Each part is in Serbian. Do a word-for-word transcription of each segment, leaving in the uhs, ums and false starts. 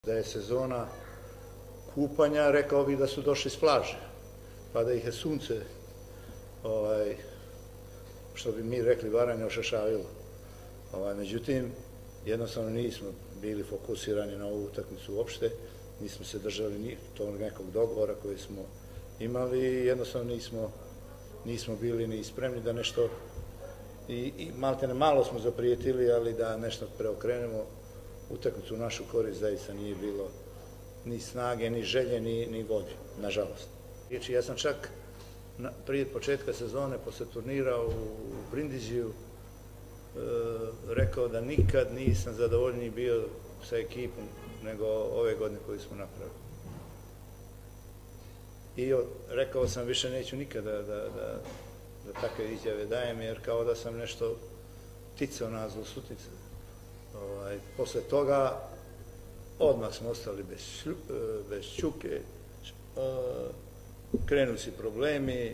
Da je sezona kupanja, rekao bih da su došli s plaže, pa da ih je sunce, ovaj, što bi mi rekli, varanje ošašavilo. Ovaj, međutim, jednostavno nismo bili fokusirani na ovu utakmicu uopšte, nismo se držali ni tog nekog dogovora koji smo imali i jednostavno nismo, nismo bili ni spremni da nešto, i, i maltene malo smo zaprijetili, ali da nešto preokrenemo utakmicu u našu korist zaista nije bilo ni snage, ni želje, ni, ni volje, nažalost. Znači, ja sam čak na, prije početka sezone, posle turnira u, u Brindiziju, e, rekao da nikad nisam zadovoljniji bio sa ekipom nego ove godine koju smo napravili. I o, rekao sam više neću nikada da, da, da takve izjave dajem, jer kao da sam nešto ticao nazvu sutnice. Ovaj, posle toga odmah smo ostali bez, šlju, bez Čuke, krenu si problemi,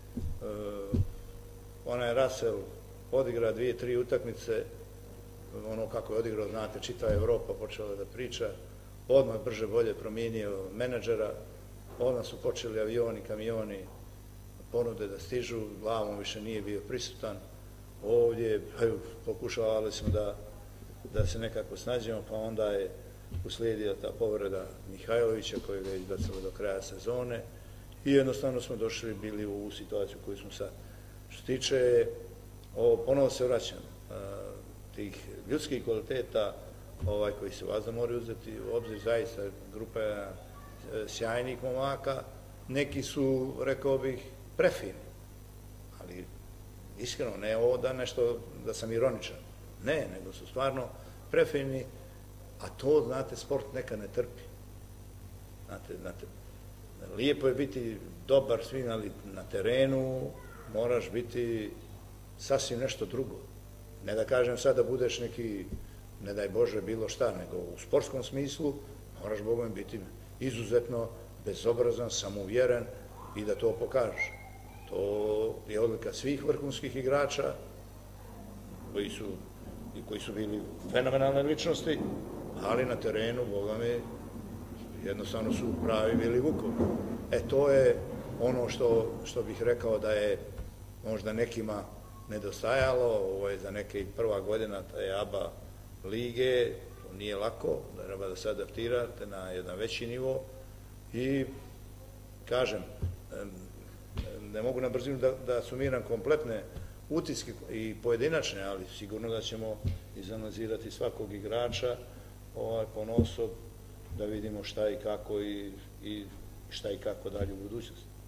onaj Russell odigra dvije, tri utakmice, ono kako je odigrao, znate, čitava Evropa počela da priča, odmah brže bolje promijenio menadžera, odmah su počeli avioni, kamioni, ponude da stižu, glavom više nije bio prisutan, ovdje pokušavali smo da da se nekako snađemo, pa onda je uslijedila ta povreda Mihajlovića koja ga je izbacila do kraja sezone i jednostavno smo došli bili u ovu situaciju koju smo sad. Što tiče, ponovo se vraćam, tih ljudskih kvaliteta ovaj, koji se vazda moraju uzeti u obzir, zaista grupa je sjajnih momaka, neki su, rekao bih, prefini, ali iskreno, ne ovo da nešto, da sam ironičan, ne, nego su stvarno prefini, a to, znate, sport nekad ne trpi. Znate, znate, lijepo je biti dobar svim, ali na terenu moraš biti sasvim nešto drugo. Ne da kažem sad da budeš neki, ne daj Bože, bilo šta, nego u sportskom smislu moraš, Bogom, biti izuzetno bezobrazan, samouvjeren i da to pokažeš. To je odlika svih vrhunskih igrača koji su i koji su bili fenomenalne ličnosti, ali na terenu, Boga mi, jednostavno su pravi bili vukovi. E, to je ono što, što bih rekao da je možda nekima nedostajalo, ovo je za neke prva godina taj A B A lige, to nije lako, da treba da se adaptirate na jedan veći nivo i, kažem, ne mogu na brzinu da, da sumiram kompletne utiske i pojedinačne, ali sigurno da ćemo izanalizirati svakog igrača ovaj, ponosob, da vidimo šta i kako i, i šta i kako dalje u budućnosti.